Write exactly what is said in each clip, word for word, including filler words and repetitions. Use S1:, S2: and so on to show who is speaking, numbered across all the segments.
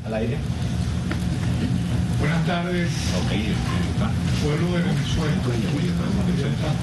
S1: al aire.
S2: Buenas tardes,
S1: Okay.
S2: pueblo de Venezuela. Están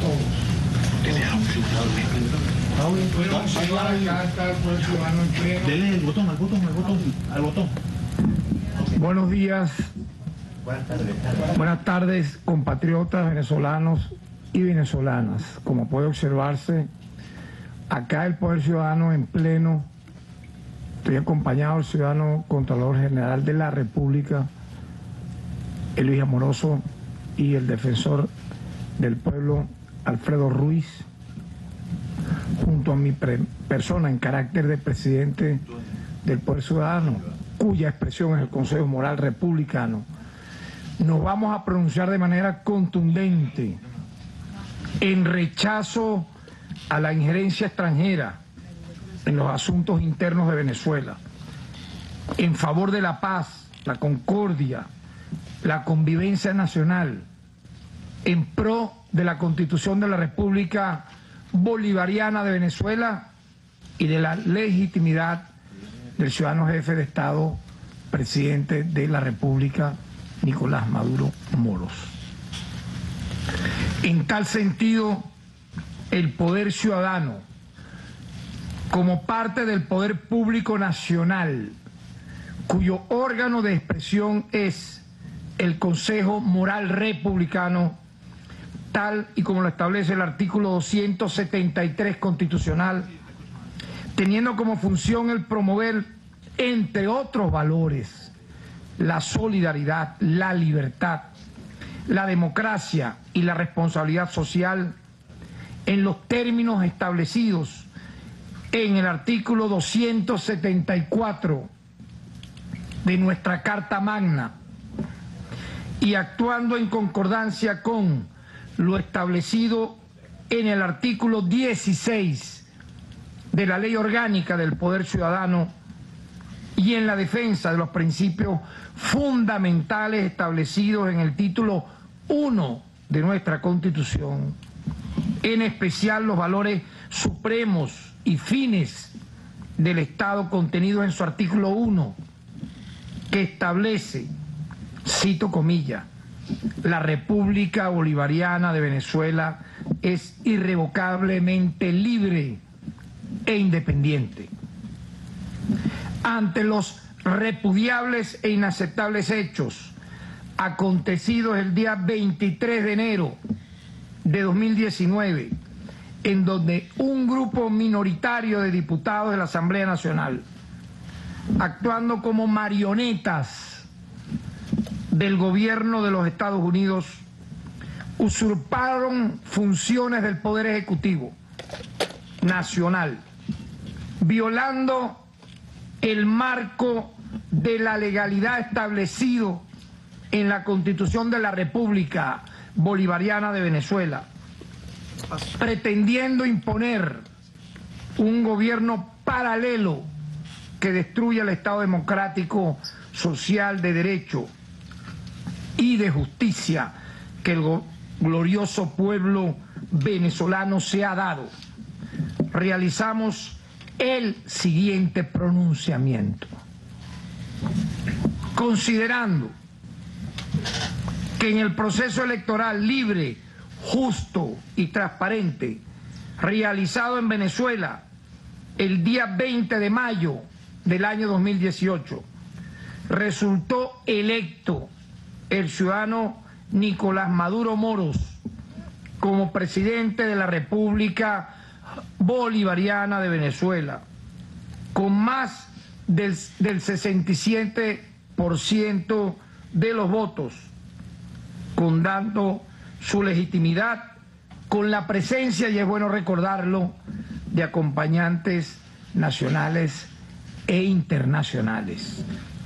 S2: todos. Pueden observar acá está el pueblo ciudadano en pleno.
S1: Dele el botón, al botón, al botón, al botón.
S2: Buenos días,
S1: Buenas tardes.
S2: buenas tardes, compatriotas venezolanos y venezolanas. Como puede observarse, acá el Poder Ciudadano en pleno. Estoy acompañado del ciudadano Contralor General de la República, Luis Amoroso, y el defensor del pueblo, Alfredo Ruiz, junto a mi persona en carácter de presidente del Poder Ciudadano, cuya expresión es el Consejo Moral Republicano. Nos vamos a pronunciar de manera contundente en rechazo a la injerencia extranjera en los asuntos internos de Venezuela, en favor de la paz, la concordia, la convivencia nacional, en pro de la Constitución de la República Bolivariana de Venezuela y de la legitimidad del ciudadano jefe de Estado, presidente de la República, Nicolás Maduro Moros. En tal sentido, el Poder Ciudadano, como parte del poder público nacional, cuyo órgano de expresión es el Consejo Moral Republicano, tal y como lo establece el artículo doscientos setenta y tres constitucional, teniendo como función el promover, entre otros valores, la solidaridad, la libertad, la democracia y la responsabilidad social en los términos establecidos en el artículo doscientos setenta y cuatro de nuestra Carta Magna, y actuando en concordancia con lo establecido en el artículo dieciséis de la Ley Orgánica del Poder Ciudadano y en la defensa de los principios fundamentales establecidos en el título uno de nuestra Constitución, en especial los valores supremos y fines del Estado contenidos en su artículo uno, que establece, cito comillas, la República Bolivariana de Venezuela es irrevocablemente libre e independiente. Ante los repudiables e inaceptables hechos acontecidos el día veintitrés de enero de dos mil diecinueve, en donde un grupo minoritario de diputados de la Asamblea Nacional, actuando como marionetas del gobierno de los Estados Unidos, usurparon funciones del Poder Ejecutivo Nacional, violando el marco de la legalidad establecido en la Constitución de la República Bolivariana de Venezuela, pretendiendo imponer un gobierno paralelo que destruya el Estado democrático, social, de derecho y de justicia que el glorioso pueblo venezolano se ha dado. Realizamos el siguiente pronunciamiento. Considerando que en el proceso electoral libre, justo y transparente realizado en Venezuela el día veinte de mayo del año dos mil dieciocho, resultó electo el ciudadano Nicolás Maduro Moros como presidente de la República Bolivariana de Venezuela, con más del, del sesenta y siete por ciento de los votos, con dando su legitimidad con la presencia, y es bueno recordarlo, de acompañantes nacionales e internacionales.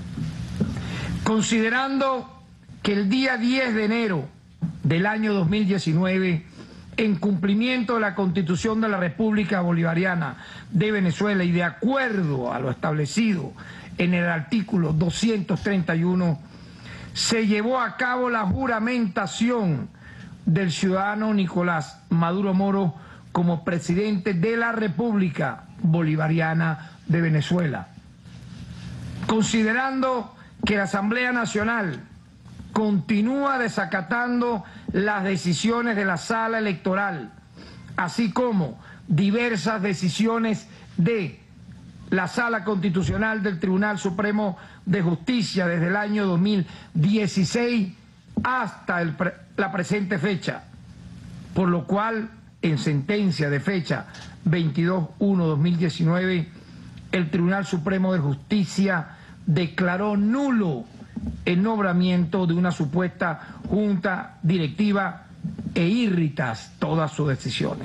S2: Considerando que el día diez de enero del año dos mil diecinueve, en cumplimiento de la Constitución de la República Bolivariana de Venezuela y de acuerdo a lo establecido en el artículo doscientos treinta y uno, se llevó a cabo la juramentación del ciudadano Nicolás Maduro Moros como presidente de la República Bolivariana de Venezuela. Considerando que la Asamblea Nacional continúa desacatando las decisiones de la Sala Electoral, así como diversas decisiones de la Sala Constitucional del Tribunal Supremo de Justicia desde el año dos mil dieciséis hasta el pre la presente fecha, por lo cual en sentencia de fecha veintidós uno dos mil diecinueve el Tribunal Supremo de Justicia declaró nulo el nombramiento de una supuesta junta directiva e irritas todas sus decisiones.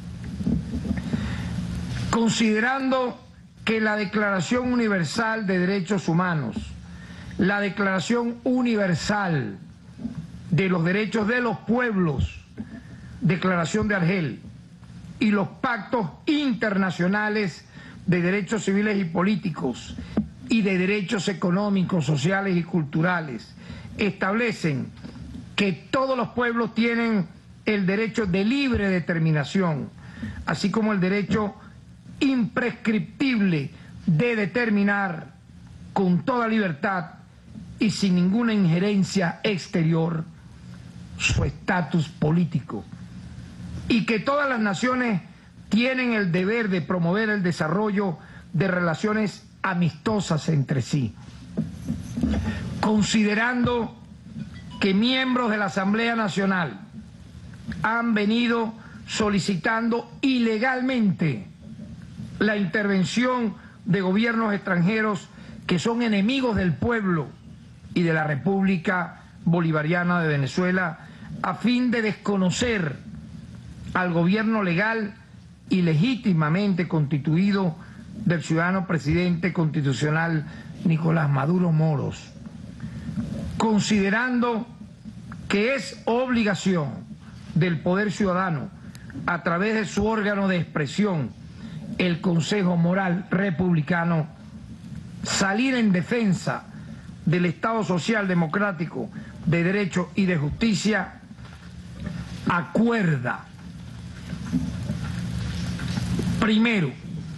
S2: Considerando que la Declaración Universal de Derechos Humanos, la Declaración Universal de los Derechos de los Pueblos, Declaración de Argel, y los pactos internacionales de derechos civiles y políticos y de derechos económicos, sociales y culturales establecen que todos los pueblos tienen el derecho de libre determinación, así como el derecho imprescriptible de determinar con toda libertad y sin ninguna injerencia exterior su estatus político, y que todas las naciones tienen el deber de promover el desarrollo de relaciones amistosas entre sí. Considerando que miembros de la Asamblea Nacional han venido solicitando ilegalmente la intervención de gobiernos extranjeros que son enemigos del pueblo y de la República Bolivariana de Venezuela, a fin de desconocer al gobierno legal y legítimamente constituido del ciudadano presidente constitucional Nicolás Maduro Moros, considerando que es obligación del poder ciudadano, a través de su órgano de expresión, el Consejo Moral Republicano, salir en defensa del Estado Social Democrático de Derecho y de Justicia, acuerda, primero,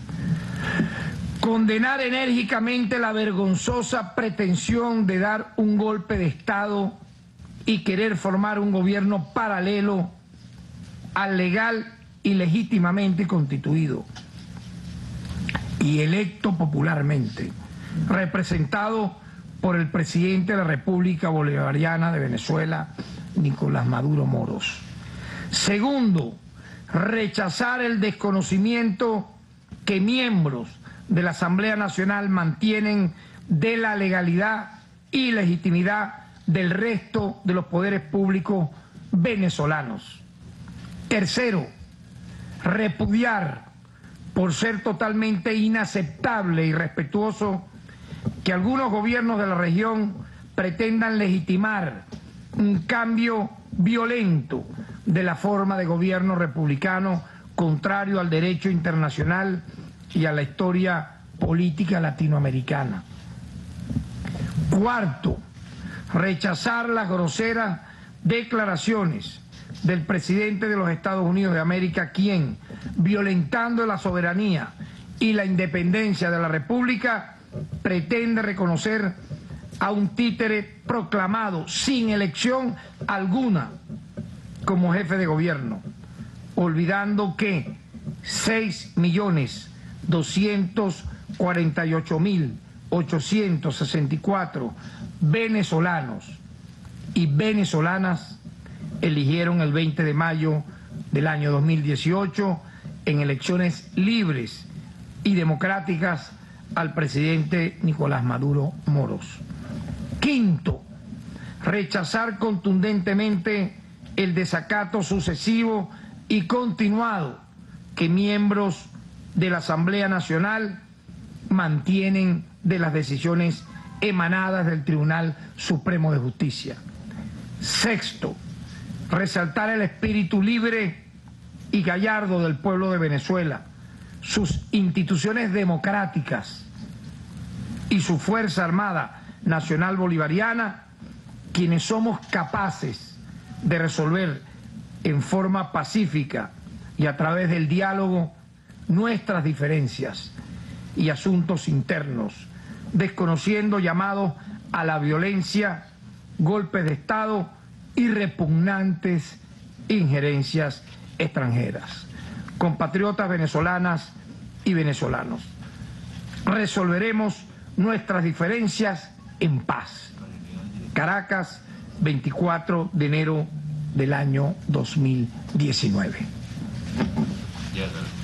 S2: condenar enérgicamente la vergonzosa pretensión de dar un golpe de Estado y querer formar un gobierno paralelo al legal y legítimamente constituido y electo popularmente, representado por el presidente de la República Bolivariana de Venezuela, Nicolás Maduro Moros. Segundo, rechazar el desconocimiento que miembros de la Asamblea Nacional mantienen de la legalidad y legitimidad del resto de los poderes públicos venezolanos. Tercero, repudiar, por ser totalmente inaceptable y irrespetuoso, que algunos gobiernos de la región pretendan legitimar un cambio violento de la forma de gobierno republicano contrario al derecho internacional y a la historia política latinoamericana. Cuarto, rechazar las groseras declaraciones del presidente de los Estados Unidos de América, quien, violentando la soberanía y la independencia de la República, pretende reconocer a un títere proclamado sin elección alguna como jefe de gobierno, olvidando que seis millones doscientos cuarenta y ocho mil ochocientos sesenta y cuatro venezolanos y venezolanas eligieron el veinte de mayo del año dos mil dieciocho en elecciones libres y democráticas al presidente Nicolás Maduro Moros. Quinto, rechazar contundentemente el desacato sucesivo y continuado que miembros de la Asamblea Nacional mantienen de las decisiones emanadas del Tribunal Supremo de Justicia. Sexto, resaltar el espíritu libre y gallardo del pueblo de Venezuela, sus instituciones democráticas y su Fuerza Armada Nacional Bolivariana, quienes somos capaces de resolver en forma pacífica y a través del diálogo nuestras diferencias y asuntos internos, desconociendo llamados a la violencia, golpes de Estado y repugnantes injerencias extranjeras. Compatriotas venezolanas y venezolanos, resolveremos nuestras diferencias en paz. Caracas, veinticuatro de enero del año dos mil diecinueve.